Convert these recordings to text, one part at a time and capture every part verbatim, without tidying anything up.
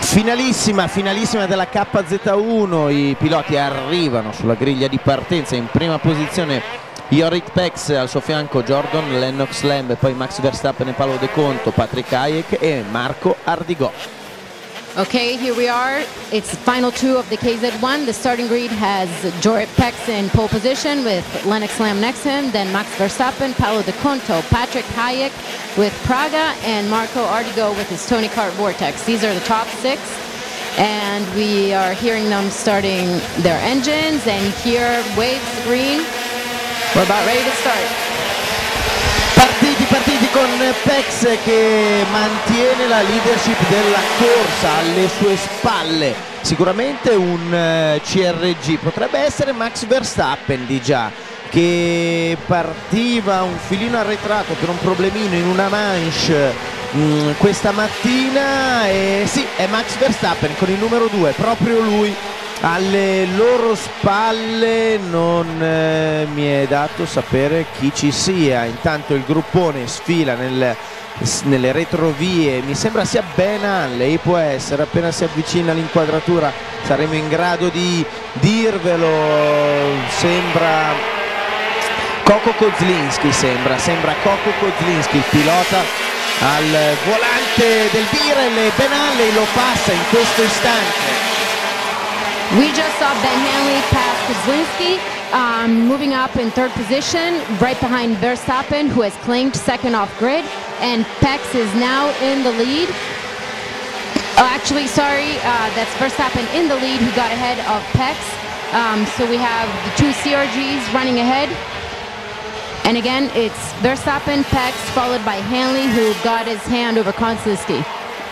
Finalissima, finalissima della K Z uno, i piloti arrivano sulla griglia di partenza. In prima posizione Jorik Pex, al suo fianco Jordan Lennox Lamb, poi Max Verstappen e Paolo De Conto, Patrick Hayek e Marco Ardigò. Okay, here we are. It's the final two of the K Z one. The starting grid has Jorik Pex in pole position with Lennox Lamb next to him, then Max Verstappen, Paolo De Conto, Patrick Hayek with Praga, and Marco Ardigò with his Tony Kart Vortex. These are the top six, and we are hearing them starting their engines, and here waves the green. We're about ready to start. Partiti, partiti con Pex che mantiene la leadership della corsa alle sue spalle. Sicuramente un uh, C R G, potrebbe essere Max Verstappen di già, che partiva un filino arretrato per un problemino in una manche mh, questa mattina, e sì, è Max Verstappen con il numero due, proprio lui. Alle loro spalle non eh, mi è dato sapere chi ci sia. Intanto il gruppone sfila nel, nelle retrovie, mi sembra sia Ben Hanley, può essere, appena si avvicina all'inquadratura saremo in grado di dirvelo. Sembra Coco Kozlinski, sembra, sembra Coco Kozlinski il pilota al volante del Birel, e Ben Hanley lo passa in questo istante. We just saw Ben Hanley pass Kozlinski, um, moving up in third position, right behind Verstappen, who has claimed second off grid, and Pex is now in the lead. Oh, actually, sorry, uh, that's Verstappen in the lead, who got ahead of Pex. Um, so we have the two C R Gs running ahead. And again, it's Verstappen, Pex, followed by Hanley, who got his hand over Kozlinski.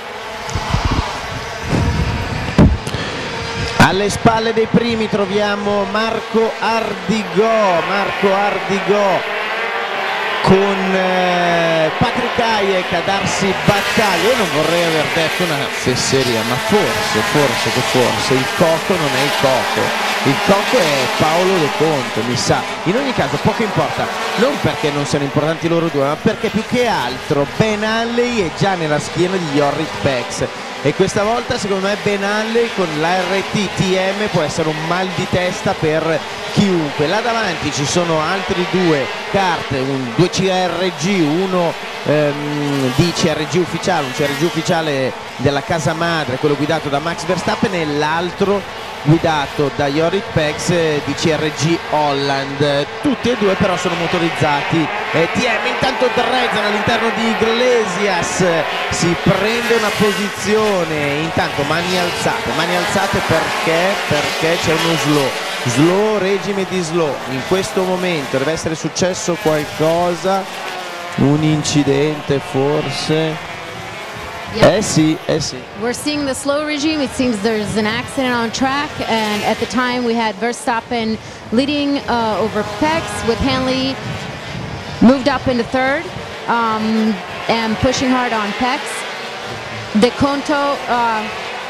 Alle spalle dei primi troviamo Marco Ardigò, Marco Ardigò con eh, Patrick Hayek a darsi battaglia. Io non vorrei aver detto una fesseria, ma forse, forse che forse il Coco non è il Coco, il Coco è Paolo De Conto, mi sa. In ogni caso poco importa, non perché non siano importanti loro due, ma perché più che altro Ben Hanley è già nella schiena di Jorik Pex. E questa volta secondo me Ben Hanley con l'A R T T M può essere un mal di testa per chiunque. Là davanti ci sono altri due kart, un, due C R G, uno ehm, di C R G ufficiale, un C R G ufficiale della casa madre, quello guidato da Max Verstappen, e l'altro guidato da Jorik Pex di C R G Holland. Tutti e due però sono motorizzati eh, T M. Intanto Dresden all'interno di Iglesias si prende una posizione, intanto mani alzate, mani alzate perché perché c'è uno slow, slow, regime di slow. In questo momento deve essere successo qualcosa, un incidente forse. Yep. Eh sì, eh sì. We're seeing the slow regime. It seems there's an accident on track, and at the time we had Verstappen leading uh, over Pex, with Hanley moved up into third um, and pushing hard on Pex. De Conto uh,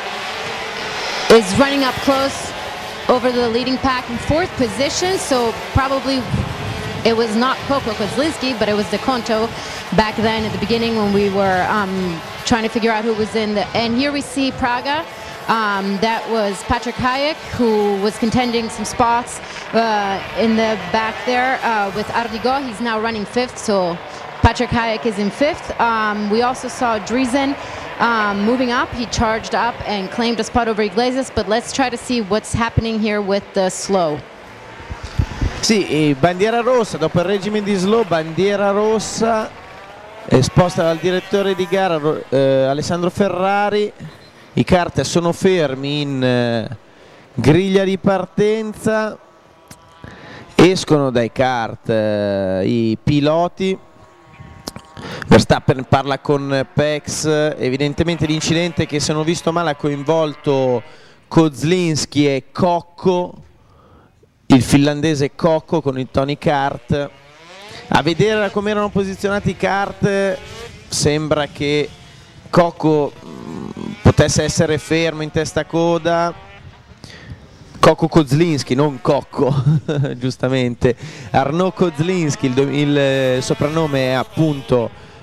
is running up close over the leading pack in fourth position, so probably it was not Coco Kozlinski, but it was De Conto back then at the beginning when we were um, trying to figure out who was in the. And here we see Praga. Um, that was Patrick Hayek, who was contending some spots uh, in the back there uh, with Ardigò. He's now running fifth, so Patrick Hayek is in fifth. Um, we also saw Dresden um, moving up. He charged up and claimed a spot over Iglesias, but let's try to see what's happening here with the slow. Sì, bandiera rossa, dopo il regime di slow, bandiera rossa esposta dal direttore di gara eh, Alessandro Ferrari. I kart sono fermi in eh, griglia di partenza, escono dai kart eh, i piloti. Verstappen parla con Pex, evidentemente l'incidente che, se non ho visto male, ha coinvolto Kozlinski e Coco, il finlandese Coco con il Tony Kart. A vedere come erano posizionati i kart sembra che Coco mh, potesse essere fermo in testa coda. Coco Kozlinski, non Cocco, giustamente. Arnaud Kozlinski, il, il soprannome è appunto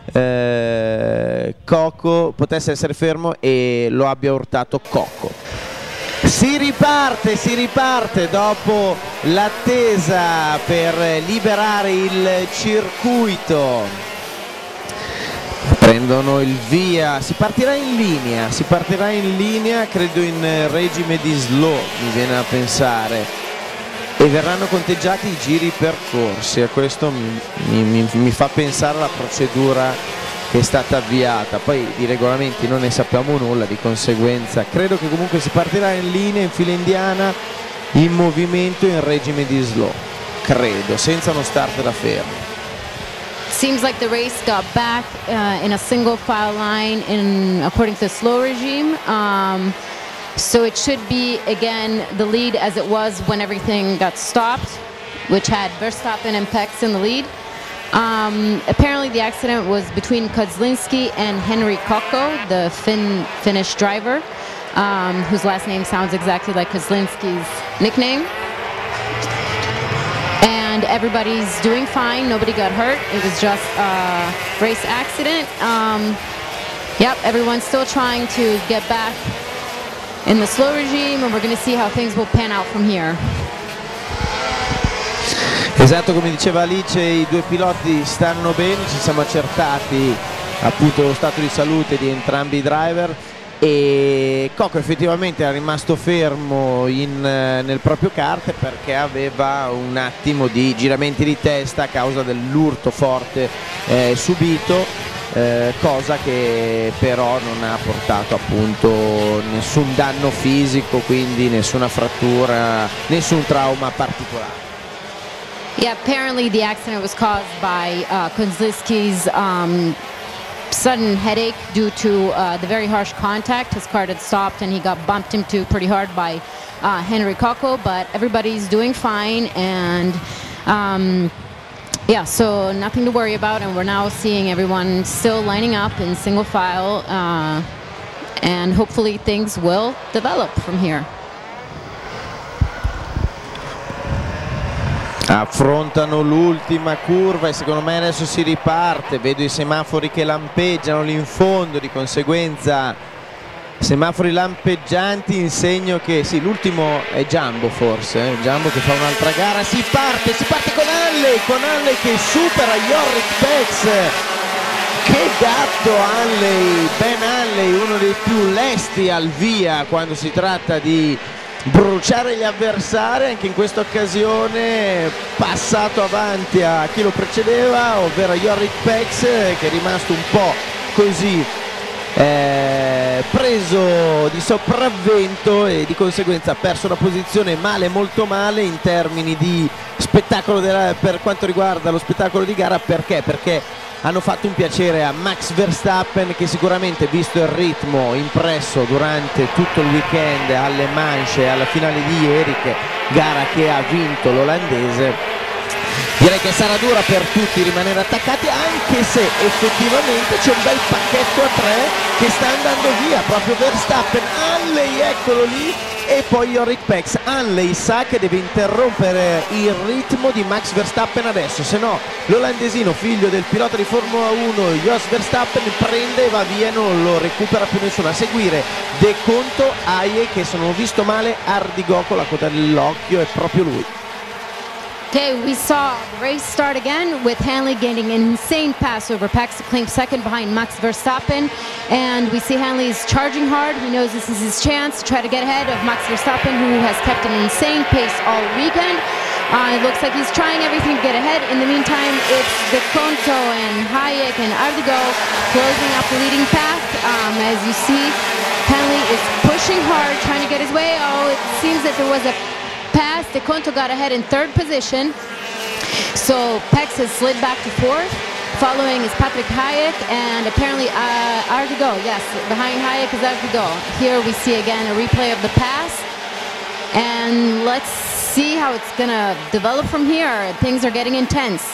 eh, Coco potesse essere fermo e lo abbia urtato Coco. Si riparte, si riparte dopo l'attesa per liberare il circuito. Prendono il via, si partirà in linea, si partirà in linea, credo in regime di slow, mi viene a pensare, e verranno conteggiati i giri percorsi, e questo mi, mi, mi fa pensare alla procedura che è stata avviata. Poi di regolamenti non ne sappiamo nulla, di conseguenza credo che comunque si partirà in linea, in fila indiana, in movimento, in regime di slow, credo, senza uno start da fermo. Seems like the race got back uh, in a single file line in according to the slow regime. Um, so it should be again the lead as it was when everything got stopped, which had Verstappen and Pex in the lead. Um, apparently the accident was between Kozlinski and Henry Coco, the Fin Finnish driver, um, whose last name sounds exactly like Kozlinski's nickname. And everybody's doing fine, nobody got hurt, it was just a race accident. Um, yep, everyone's still trying to get back in the slow regime, and we're going to see how things will pan out from here. Esatto, come diceva Alice, i due piloti stanno bene, ci siamo accertati appunto lo stato di salute di entrambi i driver, e Coco effettivamente era rimasto fermo in, nel proprio kart perché aveva un attimo di giramenti di testa a causa dell'urto forte eh, subito, eh, cosa che però non ha portato appunto nessun danno fisico, quindi nessuna frattura, nessun trauma particolare. Yeah, apparently the accident was caused by uh, Kozlinski's um, sudden headache due to uh, the very harsh contact. His car had stopped and he got bumped into pretty hard by uh, Henry Coco, but everybody's doing fine, and um, yeah, so nothing to worry about, and we're now seeing everyone still lining up in single file, uh, and hopefully things will develop from here. Affrontano l'ultima curva e secondo me adesso si riparte, vedo i semafori che lampeggiano lì in fondo, di conseguenza semafori lampeggianti in segno che sì, l'ultimo è Jumbo forse, eh? Jumbo che fa un'altra gara, si parte, si parte con Hanley, con Hanley che supera Jorrit Pex. Che gatto Hanley, Ben Hanley, uno dei più lesti al via quando si tratta di bruciare gli avversari, anche in questa occasione passato avanti a chi lo precedeva, ovvero Jorrit Pex, che è rimasto un po' così eh, preso di sopravvento e di conseguenza ha perso la posizione male, molto male in termini di spettacolo della, per quanto riguarda lo spettacolo di gara. Perché? Perché hanno fatto un piacere a Max Verstappen, che sicuramente, visto il ritmo impresso durante tutto il weekend alle Manche e alla finale di ieri, che gara che ha vinto l'olandese, direi che sarà dura per tutti rimanere attaccati, anche se effettivamente c'è un bel pacchetto a tre che sta andando via, proprio Verstappen, Hanley, eccolo lì, e poi Jorrit Pex. Hanley sa che deve interrompere il ritmo di Max Verstappen adesso, se no l'olandesino, figlio del pilota di Formula uno Jos Verstappen, prende e va via e non lo recupera più nessuno. A seguire De Conto, Aie, che se non ho visto male Ardigò con la coda dell'occhio, è proprio lui. Okay, we saw the race start again with Hanley gaining an insane pass over Pex to claim second behind Max Verstappen, and we see Hanley is charging hard. He knows this is his chance to try to get ahead of Max Verstappen, who has kept an insane pace all weekend. Uh, it looks like he's trying everything to get ahead. In the meantime, it's De Conto and Hayek and Ardigo closing up the leading path. Um, as you see, Hanley is pushing hard, trying to get his way. Oh, it seems that there was a pass. De Conto got ahead in third position, so Pex has slid back to fourth. Following is Patrick Hayek, and apparently uh, Ardigo, yes, behind Hayek is Ardigo. Here we see again a replay of the pass, and let's see how it's gonna develop from here. Things are getting intense.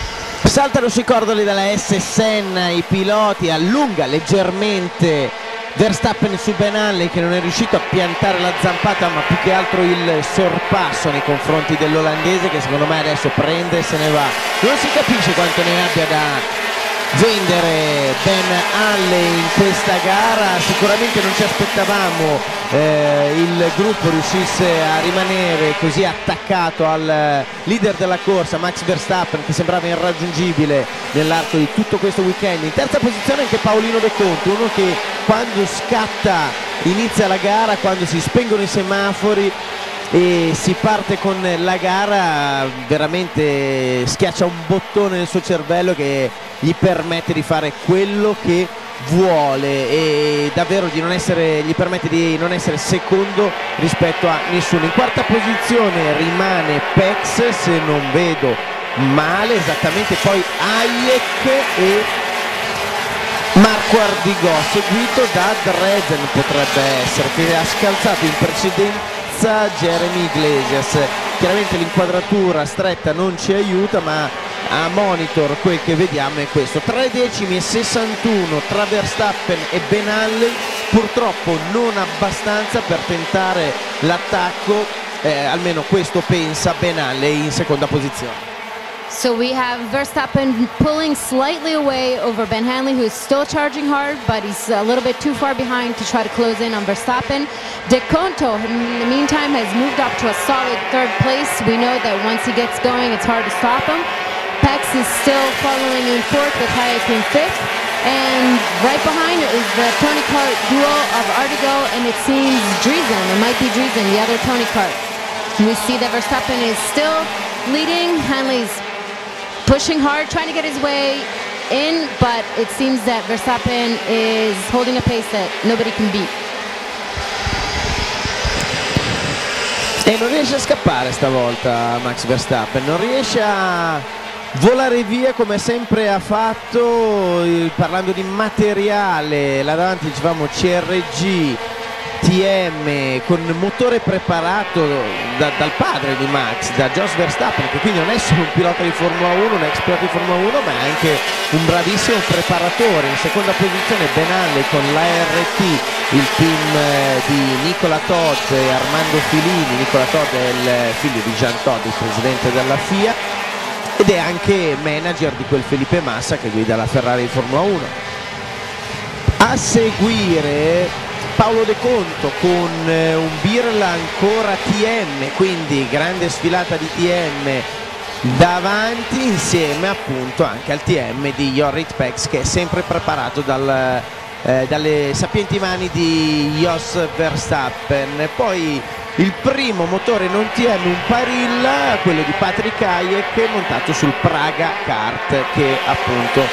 Saltano sui cordoli della S Senna i piloti, allunga leggermente Verstappen su Ben Hanley, che non è riuscito a piantare la zampata, ma più che altro il sorpasso nei confronti dell'olandese, che secondo me adesso prende e se ne va. Non si capisce quanto ne abbia da vendere Ben Hanley in questa gara. Sicuramente non ci aspettavamo eh, il gruppo riuscisse a rimanere così attaccato al leader della corsa, Max Verstappen, che sembrava irraggiungibile nell'arco di tutto questo weekend. In terza posizione anche Paolino De Conto, uno che quando scatta inizia la gara, quando si spengono i semafori e si parte con la gara, veramente schiaccia un bottone nel suo cervello che gli permette di fare quello che vuole e davvero di non essere, gli permette di non essere secondo rispetto a nessuno. In quarta posizione rimane Pex, se non vedo male, esattamente, poi Hayek e Marco Ardigò, seguito da Dredzen, potrebbe essere, che ha scalzato in precedenza Jeremy Iglesias. Chiaramente l'inquadratura stretta non ci aiuta, ma a monitor quel che vediamo è questo: tre decimi e sessantuno tra Verstappen e Ben Hanley, purtroppo non abbastanza per tentare l'attacco, eh, almeno questo pensa Ben Hanley in seconda posizione. So we have Verstappen pulling slightly away over Ben Hanley, who is still charging hard, but he's a little bit too far behind to try to close in on Verstappen. De Conto, in the meantime, has moved up to a solid third place. We know that once he gets going, it's hard to stop him. Pex is still following in fourth with Hayek in fifth. And right behind is the Tony Kart duo of Ardigo, and it seems Driesen, it might be Driesen, the other Tony Kart. We see that Verstappen is still leading. Hanley's pushing hard, trying to get his way in, but it seems that Verstappen is holding a pace that nobody can beat. E non riesce a scappare stavolta Max Verstappen, non riesce a volare via come sempre ha fatto. Parlando di materiale, là davanti dicevamo C R G T M con motore preparato da, dal padre di Max, da Jos Verstappen, che quindi non è solo un pilota di Formula uno, un ex pilota di Formula uno, ma è anche un bravissimo preparatore. In seconda posizione Ben Hanley con l'A R T, il team di Nicola Todd e Armando Filini. Nicola Todd è il figlio di Jean Todt, il presidente della F I A, ed è anche manager di quel Felipe Massa che guida la Ferrari di Formula uno. A seguire Paolo De Conto con un Birla ancora T M, quindi grande sfilata di T M davanti, insieme appunto anche al T M di Jorrit Pex, che è sempre preparato dal, eh, dalle sapienti mani di Jos Verstappen. Poi il primo motore non T M, un Parilla, quello di Patrick Hayek, montato sul Praga Kart, che appunto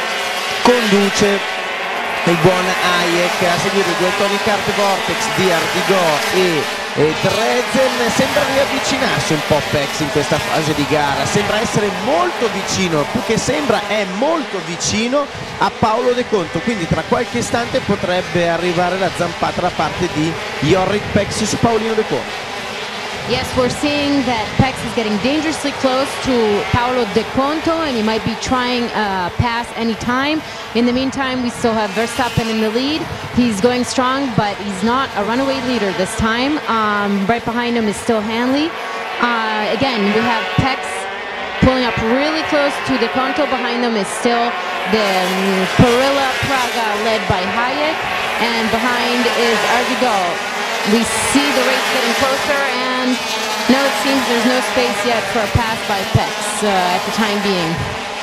conduce il buon Hayek. A seguire i due Tony Kart Vortex di Ardigò e, e Dredzen. Sembra riavvicinarsi un po' Pex in questa fase di gara, sembra essere molto vicino, più che sembra è molto vicino a Paolo De Conto, quindi tra qualche istante potrebbe arrivare la zampata da parte di Jorrit Pex su Paolino De Conto. Yes, we're seeing that Pex is getting dangerously close to Paolo De Conto, and he might be trying a uh, pass any time. In the meantime, we still have Verstappen in the lead. He's going strong, but he's not a runaway leader this time. Um, right behind him is still Hanley. Uh, again, we have Pex pulling up really close to De Conto. Behind them is still the um, Parilla Praga led by Hayek, and behind is Ardigò. We see the race getting closer, and no, it seems there's no space yet for a pass by Pex uh, at the time being.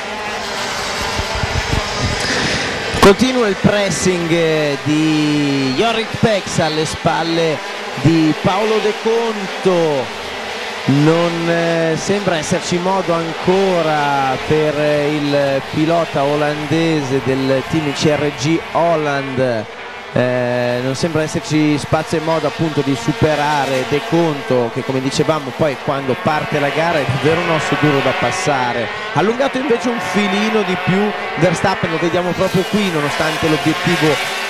Continua il pressing eh, di Jorrit Pex alle spalle di Paolo De Conto. Non eh, sembra esserci modo ancora per eh, il pilota olandese del team C R G Holland. Eh, non sembra esserci spazio e modo appunto di superare De Conto, che come dicevamo poi quando parte la gara è davvero un osso duro da passare. Allungato invece un filino di più Verstappen, lo vediamo proprio qui, nonostante l'obiettivo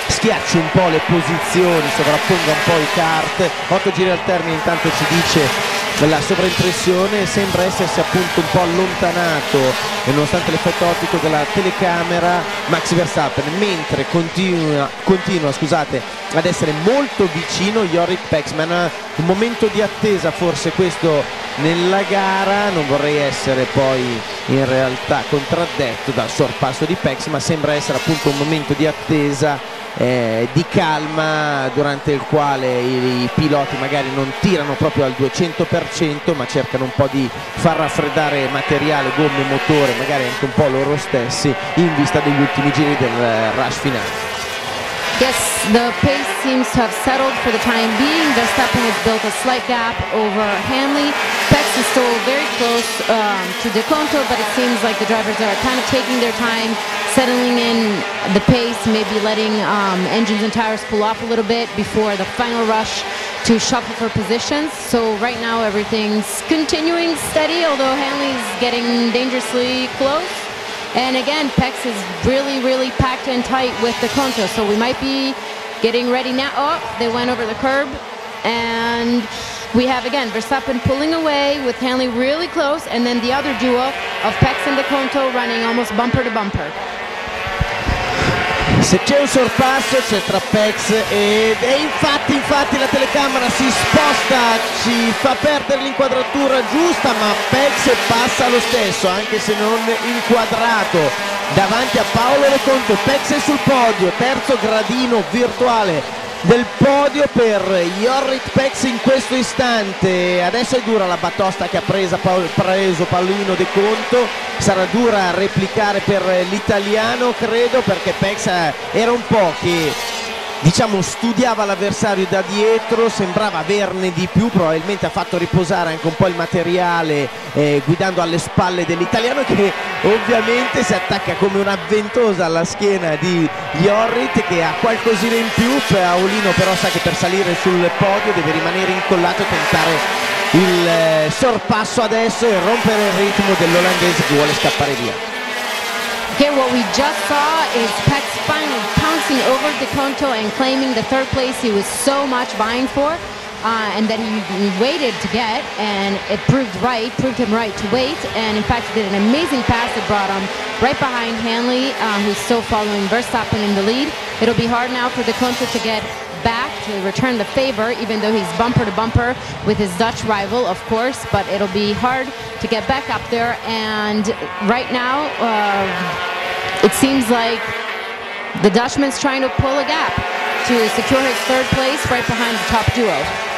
schiacci un po' le posizioni, sovrapponga un po' i kart. Otto giri al termine, intanto ci dice la sovraimpressione, sembra essersi appunto un po' allontanato e nonostante l'effetto ottico della telecamera Max Verstappen, mentre continua, continua scusate, ad essere molto vicino Jorrit Pecksman. Un momento di attesa forse questo nella gara, non vorrei essere poi in realtà contraddetto dal sorpasso di Pex, ma sembra essere appunto un momento di attesa, Eh, di calma, durante il quale i, i piloti magari non tirano proprio al duecento per cento, ma cercano un po' di far raffreddare materiale, gomme, motore, magari anche un po' loro stessi, in vista degli ultimi giri del uh, rush finale. Yes, the pace seems to have settled for the time being. Verstappen has built a slight gap over Hanley. Pex is still very close um, to De Conto, but it seems like the drivers are kind of taking their time, settling in the pace, maybe letting um, engines and tires pull off a little bit before the final rush to shuffle for positions. So right now everything's continuing steady, although Hanley's getting dangerously close. And again, Pex is really, really packed in tight with De Conto, so we might be getting ready now. Oh, they went over the curb, and we have again Verstappen pulling away with Hanley really close, and then the other duo of Pex and De Conto running almost bumper to bumper. Se c'è un sorpasso c'è tra Pex e, e infatti, infatti la telecamera si sposta, ci fa perdere l'inquadratura giusta, ma Pex passa lo stesso, anche se non inquadrato, davanti a Paolo De Conto. Pex è sul podio, terzo gradino virtuale del podio per Jorrit Pex in questo istante. Adesso è dura la batosta che ha presa, preso Paolino De Conto, sarà dura a replicare per l'italiano, credo, perché Pex era un po' che diciamo studiava l'avversario da dietro, sembrava averne di più, probabilmente ha fatto riposare anche un po' il materiale eh, guidando alle spalle dell'italiano, che ovviamente si attacca come una ventosa alla schiena di Jorrit, che ha qualcosina in più. Paolino però sa che per salire sul podio deve rimanere incollato e tentare il eh, sorpasso adesso e rompere il ritmo dell'olandese che vuole scappare via. Okay, what we just saw is Pex finally pouncing over De Conto and claiming the third place he was so much vying for, uh, and that he, he waited to get, and it proved right, proved him right to wait, and in fact did an amazing pass that brought him right behind Hanley, uh, who's still following Verstappen in the lead. It'll be hard now for De Conto to get back, to return the favor, even though he's bumper to bumper with his Dutch rival, of course, but it'll be hard to get back up there. And right now uh, it seems like the Dutchman's trying to pull a gap to secure his third place right behind the top duo.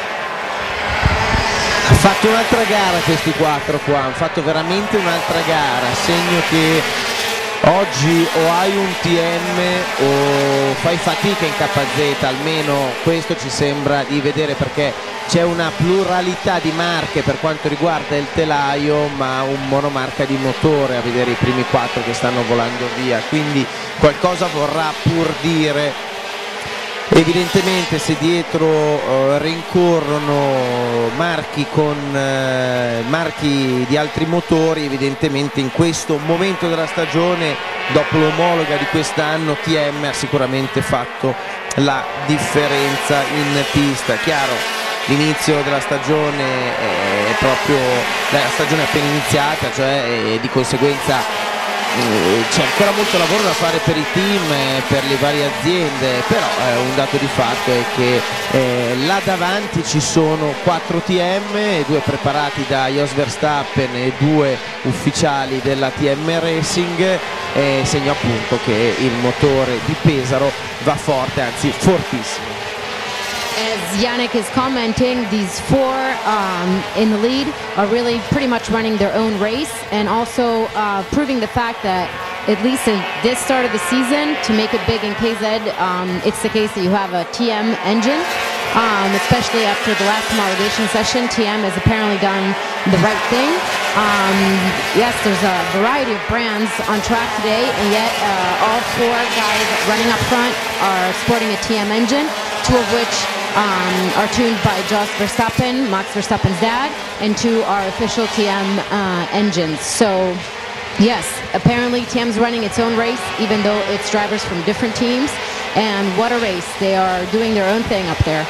Ha fatto un'altra gara questi quattro qua, hanno fatto veramente un'altra gara, segno che oggi o hai un T M o fai fatica in K Z, almeno questo ci sembra di vedere, perché c'è una pluralità di marche per quanto riguarda il telaio, ma un monomarca di motore a vedere i primi quattro che stanno volando via, quindi qualcosa vorrà pur dire. Evidentemente se dietro uh, rincorrono marchi con uh, marchi di altri motori, evidentemente in questo momento della stagione, dopo l'omologa di quest'anno, T M ha sicuramente fatto la differenza in pista. Chiaro, l'inizio della stagione è proprio la stagione appena iniziata, cioè e di conseguenza c'è ancora molto lavoro da fare per i team, per le varie aziende, però eh, un dato di fatto è che eh, là davanti ci sono quattro T M, due preparati da Jos Verstappen e due ufficiali della T M Racing, eh, segno appunto che il motore di Pesaro va forte, anzi fortissimo. As Yannick is commenting, these four um, in the lead are really pretty much running their own race, and also uh, proving the fact that at least in this start of the season, to make it big in K Z, um, it's the case that you have a T M engine, um, especially after the last homologation session. T M has apparently done the right thing. Um, yes, there's a variety of brands on track today, and yet uh, all four guys running up front are sporting a T M engine, two of which Um, are tuned by Jos Verstappen, Max Verstappen's dad, and two are official T M uh, engines. So yes, apparently T M's running its own race, even though it's drivers from different teams. and what a race. They are doing their own thing up there.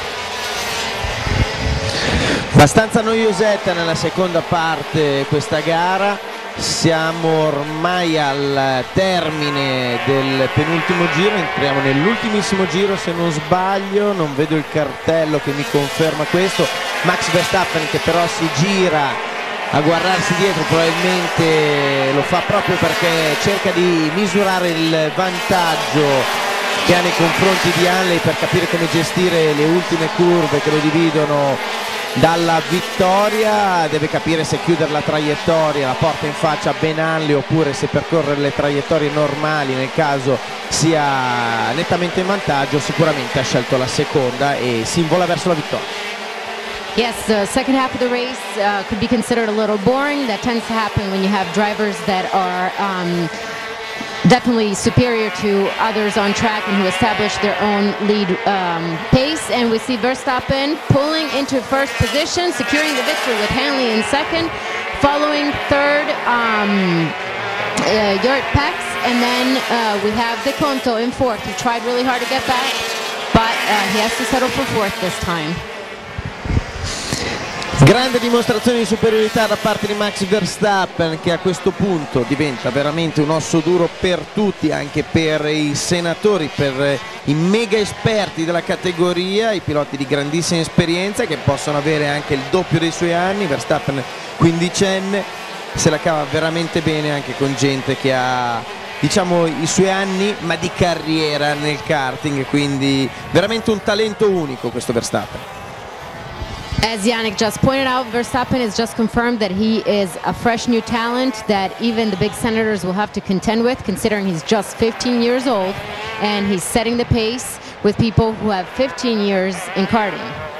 Abbastanza noiosetta nella seconda parte questa gara, siamo ormai al termine del penultimo giro, entriamo nell'ultimissimo giro se non sbaglio, non vedo il cartello che mi conferma questo. Max Verstappen che però si gira a guardarsi dietro, probabilmente lo fa proprio perché cerca di misurare il vantaggio che ha nei confronti di Hanley per capire come gestire le ultime curve che lo dividono dalla vittoria. Deve capire se chiudere la traiettoria, la porta in faccia a Ben Hanley, oppure se percorrere le traiettorie normali nel caso sia nettamente in vantaggio. Sicuramente ha scelto la seconda e si invola verso la vittoria. Yes, the second half of the race uh, could be considered a little boring. That tends to happen when you have drivers that are um, definitely superior to others on track and who establish their own lead um, pace. And we see Verstappen pulling into first position, securing the victory with Hanley in second, following third um, uh, Jort Pex, and then uh, we have De Conto in fourth. He tried really hard to get back, but uh, he has to settle for fourth this time. Grande dimostrazione di superiorità da parte di Max Verstappen, che a questo punto diventa veramente un osso duro per tutti, anche per i senatori, per i mega esperti della categoria, i piloti di grandissima esperienza che possono avere anche il doppio dei suoi anni. Verstappen quindicenne, se la cava veramente bene anche con gente che ha, diciamo, i suoi anni ma di carriera nel karting, quindi veramente un talento unico questo Verstappen. As Yannick just pointed out, Verstappen has just confirmed that he is a fresh new talent that even the big senators will have to contend with, considering he's just fifteen years old and he's setting the pace with people who have fifteen years in karting.